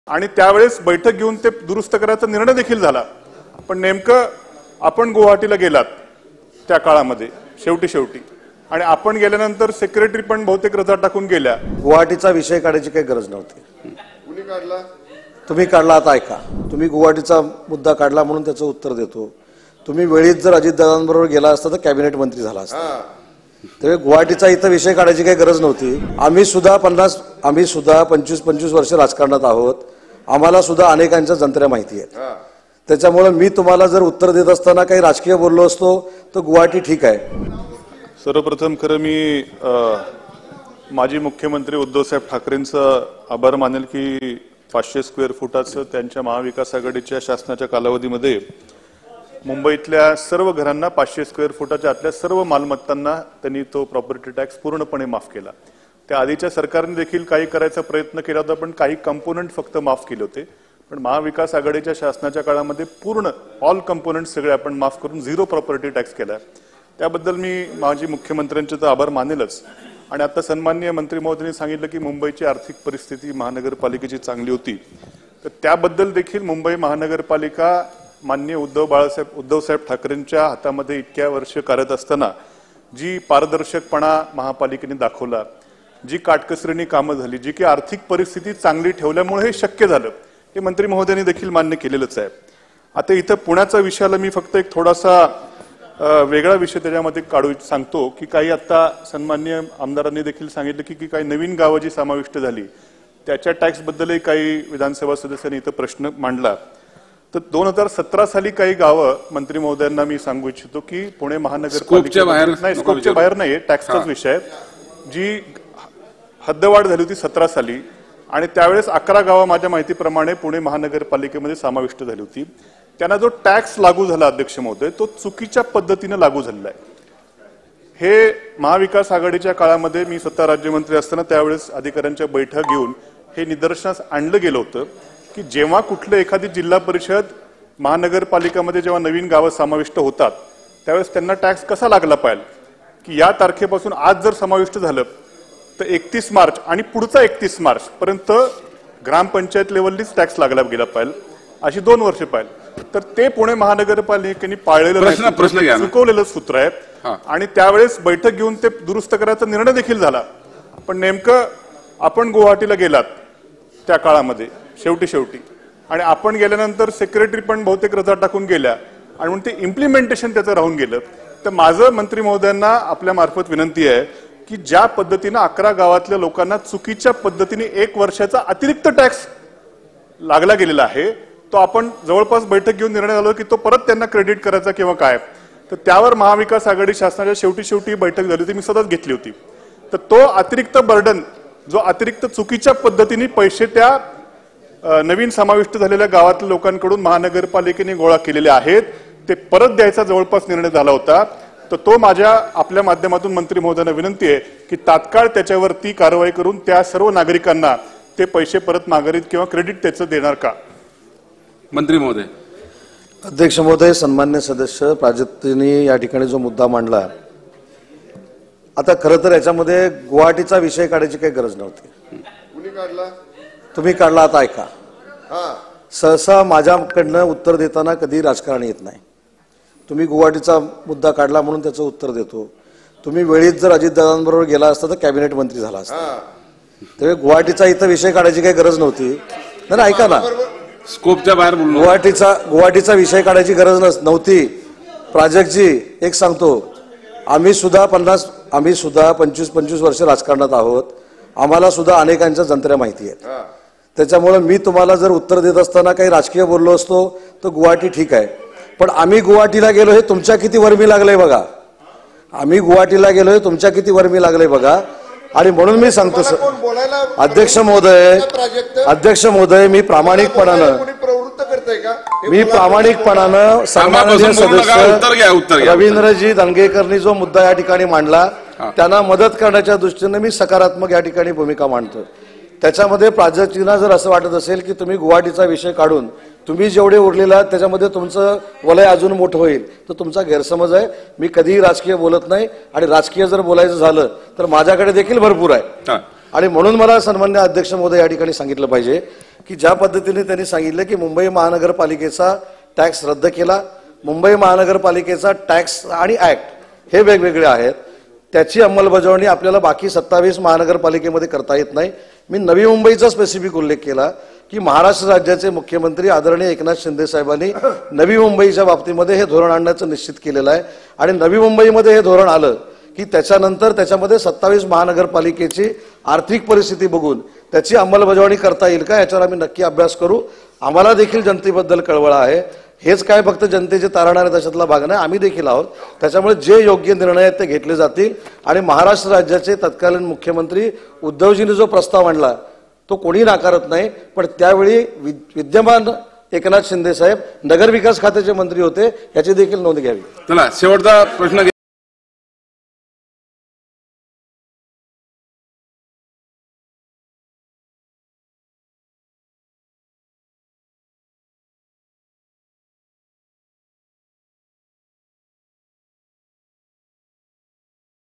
आणि त्यावेळेस बैठक घेऊन ते दुरुस्त करायचा निर्णय देखील झाला। पण नेमकं आपण गुवाहाटीला गेलात त्या काळामध्ये शेवटी आणि आपण गेल्यानंतर सेक्रेटरी पण बहुतेक रजा टाकून गेल्या। गुवाहाटीचा विषय काढायची काही गरज नव्हती। कुणी काढला? तुम्ही काढला। आता ऐका, तुम्ही गुवाहाटीचा मुद्दा काढला म्हणून त्याचं उत्तर देतो। तुम्ही वेळीत जर अजितदादांबरोबर गेला असता तर कॅबिनेट मंत्री झाला असता। त्यामुळे गुवाहाटीचा इथं विषय काढायची काही गरज नव्हती। आम्ही सुद्धा 25 वर्ष राजकारणात आहोत। आम्हाला सुद्धा अनेकांच्या जंत्र्या माहिती आहेत। त्याच्यामुळे मी तुम्हाला जर उत्तर देत असताना काही राजकीय बोललो असतो तर गुवाहाटी ठीक आहे। सर्वप्रथम खरं मी माजी मुख्यमंत्री उद्धवसाहेब ठाकरेंचं आभार मानेल की 500 स्क्वेअर फुटाचं त्यांच्या महाविकास आघाडीच्या शासनाच्या कालावधीमध्ये मुंबईतल्या सर्व घरांना 500 स्क्वेअर फुटाच्या आतल्या सर्व मालमत्तांना त्यांनी तो प्रॉपर्टी टॅक्स पूर्णपणे माफ केला। त्या आधीच्या सरकारने देखील काही करायचा प्रयत्न केला होता, पण काही कंपोनंट फक्त माफ केले होते। पण महाविकास आघाडीच्या शासनाच्या काळामध्ये पूर्ण ऑल कंपोनंट सगळे आपण माफ करून 0 प्रॉपर्टी टॅक्स केला। त्याबद्दल मी माजी मुख्यमंत्र्यांचे तर आभार मानेलच। आणि आता सन्माननीय मंत्री महोदयांनी सांगितलं की मुंबईची आर्थिक परिस्थिती महानगरपालिकेची चांगली होती, तर त्याबद्दल देखील मुंबई महानगरपालिका माननीय उद्धवसाहेब ठाकरेंच्या हातामध्ये इतक्या वर्ष कार्यरत असताना जी पारदर्शकपणा महापालिकेने दाखवला, जी काटकसरीने कामं झाली, जी की आर्थिक परिस्थिती चांगली ठेवल्यामुळे हे शक्य झालं, हे मंत्री महोदयांनी देखील मान्य केलेलंच आहे। आता इथं पुण्याचा विषयाला मी फक्त एक थोडासा वेगळा विषय त्याच्यामध्ये काढू सांगतो की काही आता सन्माननीय आमदारांनी देखील सांगितलं की काही नवीन गावं जी समाविष्ट झाली त्याच्या टॅक्स बद्दलही काही विधानसभा सदस्यांनी इथं प्रश्न मांडला। तर 2017 साली काही गावं मंत्री महोदयांना मी सांगू इच्छितो की पुणे महानगरपालिकेच्या बाहेर नाही, टॅक्सचाच विषय आहे, जी हद्दवाढ झाली होती 17 साली आणि त्यावेळेस 11 गावं माझ्या माहितीप्रमाणे पुणे महानगरपालिकेमध्ये समाविष्ट झाली होती। त्यांना जो टॅक्स लागू झाला अध्यक्ष महोदय, तो चुकीच्या पद्धतीने लागू झालेला आहे। हे महाविकास आघाडीच्या काळामध्ये मी स्वतः राज्यमंत्री असताना त्यावेळेस अधिकाऱ्यांच्या बैठक घेऊन हे निदर्शनास आणलं गेलं होतं की जेव्हा कुठलं एखादी जिल्हा परिषद महानगरपालिकामध्ये जेव्हा नवीन गावं समाविष्ट होतात त्यावेळेस त्यांना टॅक्स कसा लागला पाहिजे की या तारखेपासून आज जर समाविष्ट झालं तर 31 मार्च आणि पुढचा 31 मार्च पर्यंत ग्रामपंचायत लेवललीच टॅक्स लागला गेला पाहिजे, अशी 2 वर्ष पाहिजे। तर ते पुणे महानगरपालिकेने पाळलेलं नाही, चुकवलेलं सूत्र आहे आणि त्यावेळेस बैठक घेऊन ते दुरुस्त करायचा निर्णय देखील झाला। पण नेमकं आपण गुवाहाटीला गेलात त्या काळामध्ये शेवटी आणि आपण गेल्यानंतर सेक्रेटरी पण बहुतेक रजा टाकून गेल्या आणि म्हणून ते इम्प्लिमेंटेशन त्याचं राहून गेलं। तर माझं मंत्री महोदयांना आपल्या मार्फत विनंती आहे की ज्या पद्धतीनं 11 गावातल्या लोकांना चुकीच्या पद्धतीने 1 वर्षाचा अतिरिक्त टॅक्स लागला गेलेला आहे, तो आपण जवळपास बैठक घेऊन निर्णय झाला की तो परत त्यांना क्रेडिट करायचा किंवा काय, तर त्यावर महाविकास आघाडी शासनाच्या शेवटी बैठक झाली होती, मी स्वतःच घेतली होती। तर तो अतिरिक्त बर्डन, जो अतिरिक्त चुकीच्या पद्धतीने पैसे त्या नवीन समाविष्ट झालेल्या गावातल्या लोकांकडून महानगरपालिकेने गोळा केलेले आहेत, ते परत द्यायचा जवळपास निर्णय झाला होता। तर तो माझ्या आपल्या माध्यमातून मंत्री महोदयांना विनंती आहे की तात्काळ त्याच्यावरती कारवाई करून त्या सर्व नागरिकांना ते पैसे परत माघारीत किंवा क्रेडिट त्याचं देणार का? मंत्री महोदय। अध्यक्ष महोदय, सन्मान्य सदस्य प्राजक्तांनी या ठिकाणी जो मुद्दा मांडला, आता खरं तर याच्यामध्ये गुवाहाटीचा विषय काढायची काही गरज नव्हती। कुणी काढला? तुम्ही काढला। आता ऐका, सहसा माझ्याकडनं उत्तर देताना कधी राजकारण येत नाही। तुम्ही गुवाहाटीचा मुद्दा काढला म्हणून त्याचं उत्तर देतो। तुम्ही वेळीत जर अजितदादांबरोबर गेला असता तर कॅबिनेट मंत्री झाला असता। त्यामुळे गुवाहाटीचा इथं विषय काढायची काही गरज नव्हती। नाही, ऐका ना, स्कोपच्या बाहेर बोललो। गुवाहाटीचा विषय काढायची गरज नव्हती। प्राजक्तजी, एक सांगतो, आम्ही सुद्धा 25 वर्ष राजकारणात आहोत। आम्हाला सुद्धा अनेकांच्या जंत्र्या माहिती आहेत। त्याच्यामुळे मी तुम्हाला जर उत्तर देत असताना काही राजकीय बोललो असतो तर गुवाहाटी ठीक आहे। पण आम्ही गुवाहाटीला गेलो हे तुमच्या किती वर्मी लागलंय बघा। आम्ही गुवाहाटीला गेलोय तुमच्या किती वर्मी लागलंय बघा। आणि म्हणून मी सांगतो अध्यक्ष महोदय, मी प्रामाणिकपणानं सन्माननीय सदस्य रवींद्रजी दंगेकरनी जो मुद्दा या ठिकाणी मांडला त्यांना मदत करण्याच्या दृष्टीने मी सकारात्मक या ठिकाणी भूमिका मांडतो। त्याच्यामध्ये प्राजक्तांना जर असं वाटत असेल की तुम्ही गुवाहाटीचा विषय काढून तुम्ही जेवढे उरलेला त्याच्यामध्ये तुमचं वलय अजून मोठं होईल, तर तुमचा गैरसमज आहे। मी कधीही राजकीय बोलत नाही आणि राजकीय जर बोलायचं झालं तर माझ्याकडे देखील भरपूर आहे। आणि म्हणून मला सन्मान्य अध्यक्ष महोदय या ठिकाणी सांगितलं पाहिजे की ज्या पद्धतीने त्यांनी सांगितलं की मुंबई महानगरपालिकेचा टॅक्स रद्द केला, मुंबई महानगरपालिकेचा टॅक्स आणि ऍक्ट हे वेगवेगळे आहेत, त्याची अंमलबजावणी आपल्याला बाकी 27 महानगरपालिकेमध्ये करता येत नाही. मी नवी मुंबईचा स्पेसिफिक उल्लेख केला की महाराष्ट्र राज्याचे मुख्यमंत्री आदरणीय एकनाथ शिंदे साहेबांनी नवी मुंबईच्या बाबतीमध्ये हे धोरण आणण्याचं निश्चित केलेलं आहे आणि नवी मुंबईमध्ये हे धोरण आलं की त्याच्यानंतर त्याच्यामध्ये 27 महानगरपालिकेची आर्थिक परिस्थिती बघून त्याची अंमलबजावणी करता येईल का याच्यावर आम्ही नक्की अभ्यास करू. आम्हाला देखील जनतेबद्दल कळवळा आहे. हेच काय फक्त जनतेचे तारणारे त्याच्यातला भाग नाही, आम्ही देखील आहोत. त्याच्यामुळे जे योग्य निर्णय आहेत ते घेतले जातील आणि महाराष्ट्र राज्याचे तत्कालीन मुख्यमंत्री उद्धवजींनी जो प्रस्ताव आणला तो कोणी नाकारत नाही, पण त्यावेळी विद्यमान एकनाथ शिंदे साहेब नगरविकास खात्याचे मंत्री होते, याची देखील नोंद घ्यावी. चला शेवटचा प्रश्न